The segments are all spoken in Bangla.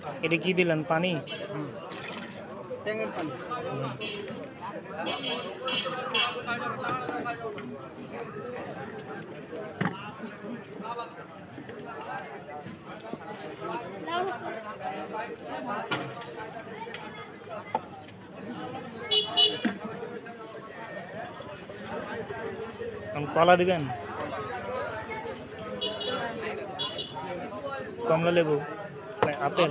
এটা কি দিলেন পানি? ট্যাঙ্গের পানি। কলা দিবেন? কমলা লেবু, আপেল?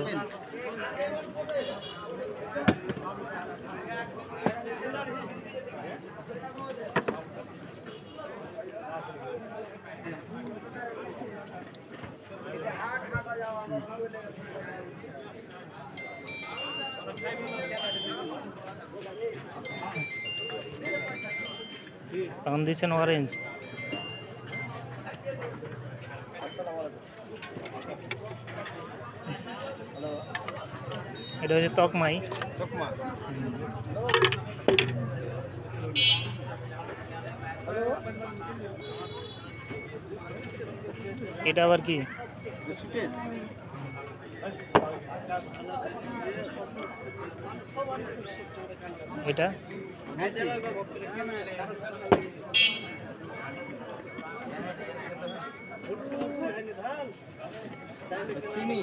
এখন দিচ্ছেন অরেঞ্জ। এটা হচ্ছে তকমাই। এটা আবার কি? এটা চিনি।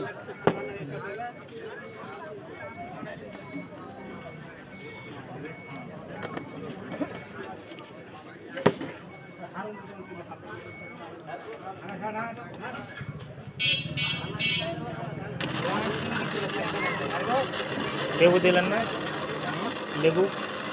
লেবু দিলেন না? লেবু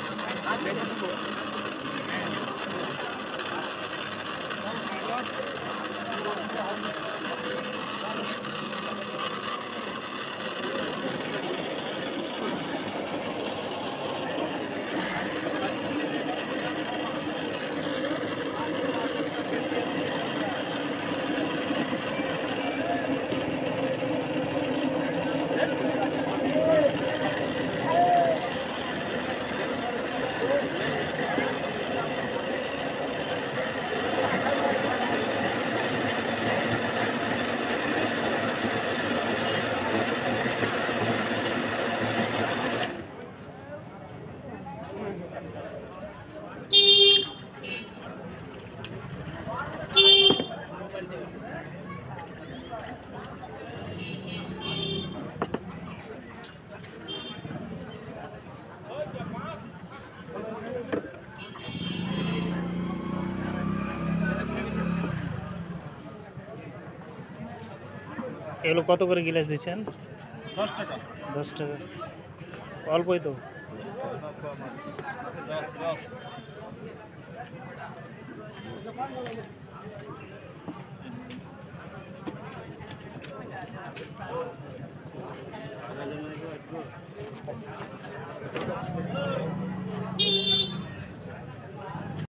এগুলো কত করে গিলাস দিচ্ছেন? 10 টাকা। 10 টাকা, অল্পই তো।